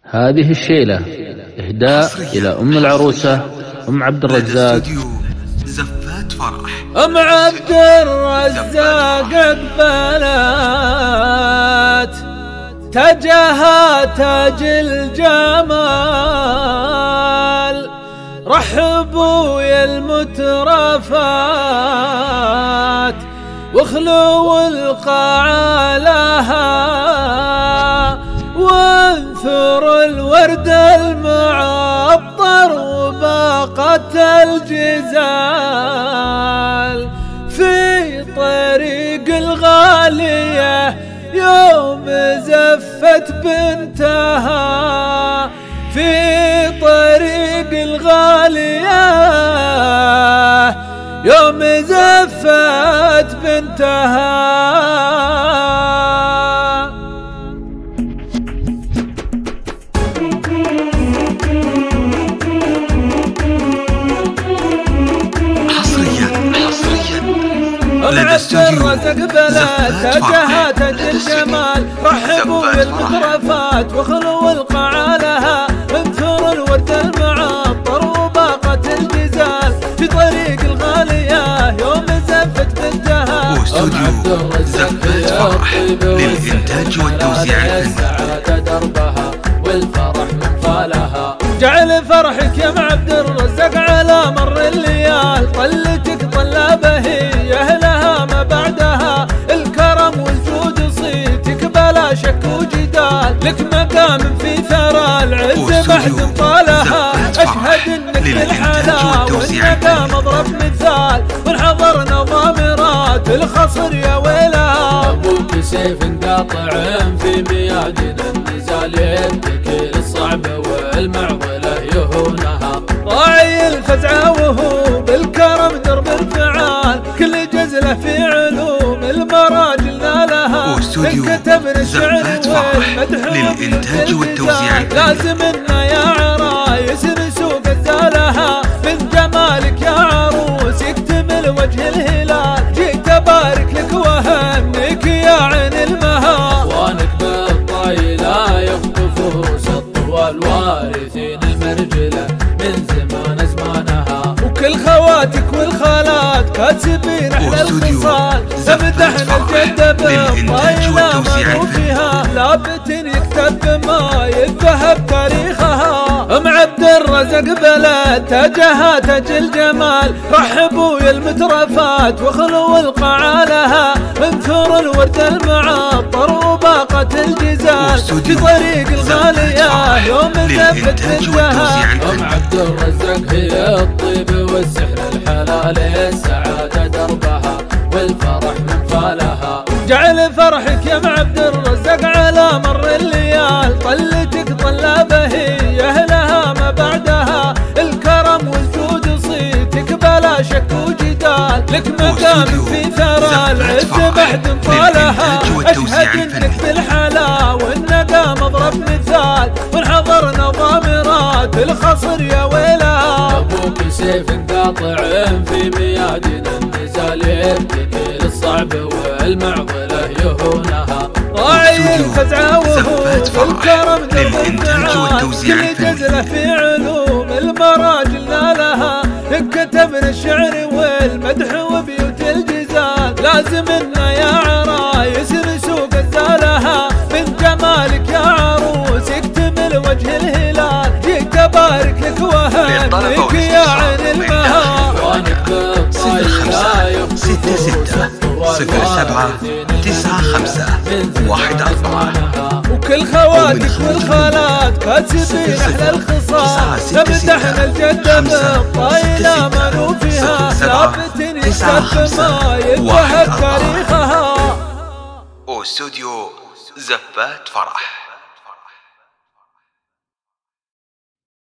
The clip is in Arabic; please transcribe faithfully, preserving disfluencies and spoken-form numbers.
هذه الشيلة إهداء إلى أم العروسة أم عبد الرزاق زفات فرح. أم عبد الرزاق قبلت تجاها تاج الجمال، رحبوا يا المترفات واخلوا القاعة لها، وانثر الورد المعطر وباقة الجزال في طريق الغالية يوم زفت بنتها، في طريق الغالية يوم زفت بنتها. لدى استوديو زفات فرح. تاج الجمال، رحبوا بالمترفات واخلوا القاعة لها، وانثروا الورد المعطر وباقة الجزال في طريق الغالية يوم زفت بنتها. واستوديو زفات فرح للإنتاج والتوزيع الفني. دربها والفرح من فالها، جعل فرحك يا عبد الرزاق على مر الليال، طلتك طلة بهية لها ما بعدها، الكرم والجود صيتك بلا شك وجدال، لك مقام في ثرى العز بعد طالها، اشهد انك بالحلا والمقام اضرب مثال، ونحضرنا ضامرات الخصر يا ويلها. ابوك سيف قاطع في ميادنا النزال، يدك الصعبة والمعضلة يهونها، راعي الفزعة وهو بالكرم درب الفعال، كل جزلة في علوم المراجل نالها، كتبنا الشعر والمدح للإنتاج والتوزيع لازمنا يا عرايس نسوق الزالها، من جمالك يا عروس يكتمل وجه الهلال، جيت أبارك لك وأهنيك يا عين المها، وانك بالطايلة يخطف روس الطوال وارثين المرجلة من زمان زمانها، وكل خواتك والخالات كاتبين احلى الخصال، سمدحنا الجدة بالطايلة ما فيها، لابد يكتب بما يذهب تاريخها. ام عبد الرزاق بلد تاجها تاج الجمال، رحبوا يا المترفات واخلوا القاعة لها، انثروا الورد المعطر وباقة الجزال في طريق الغالية يوم زفت بنتها. ام عبد الرزاق هي الطيب والسحر الحلال، السعادة دربها والفرح من فالها، جعل فرحك يا عبد الرزاق على مر الليال، طلتك طلة بهية لها ما بعدها، الكرم والجود صيتك بلا شك وجدال، لك مقام في ثرى العز بعد طالها، اشهد انك بالحلا والنقام اضرب مثال، ونحضرنا ضامرات الخصر يا ويلها. ابوك سيف قاطع في ميادنا النزال، يدك الصعب والمعضلة يهونها، راعي الفزعة وهو الكرم درب الفعال، كل جزلة في علوم المراجل نالها، كتبنا الشعر والمدح وبيوت الجزال، لازمنا يا عرايس نسوق الزالها، من جمالك يا عروس يكتمل وجه الهلال، جيت ابارك لك واهنيك يا عين المها، وانك بالطايلة ستة ستة صفر سبعة تسعة خمسة واحد أربعة، وكل خواتك والخالات كاتبين احلى الخصال، سمدحنا الجدة بالطايلة ما نوفيها، لابد يكتب ما يذهب تاريخها. واستوديو زفات فرح.